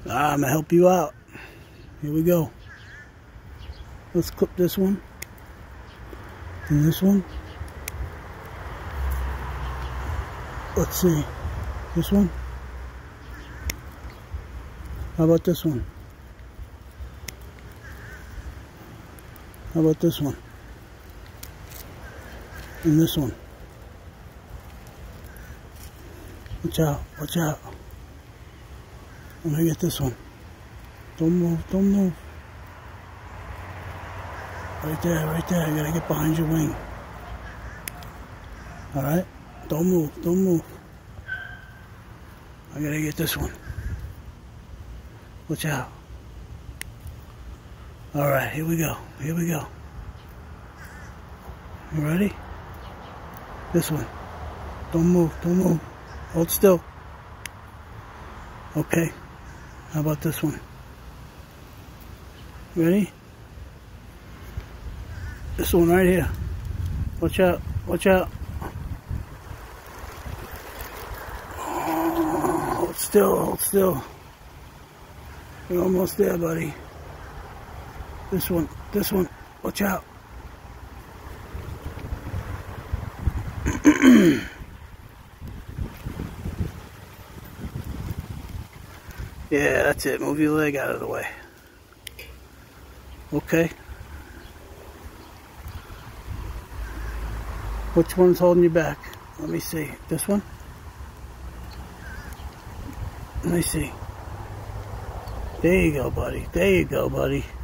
I'm gonna help you out. Here we go. Let's clip this one and this one. Let's see. This one. How about this one? How about this one? And this one. Watch out, watch out. I'm gonna get this one. Don't move, don't move. Right there, right there. You gotta get behind your wing. Alright? Don't move, don't move. I gotta get this one. Watch out. Alright, here we go. Here we go. You ready? This one. Don't move, don't move. Hold still. Okay. How about this one? Ready? This one right here. Watch out, watch out. Oh, hold still, hold still. You're almost there, buddy. This one, watch out. Yeah, that's it. Move your leg out of the way. Okay. Which one's holding you back? Let me see. This one? Let me see. There you go, buddy. There you go, buddy.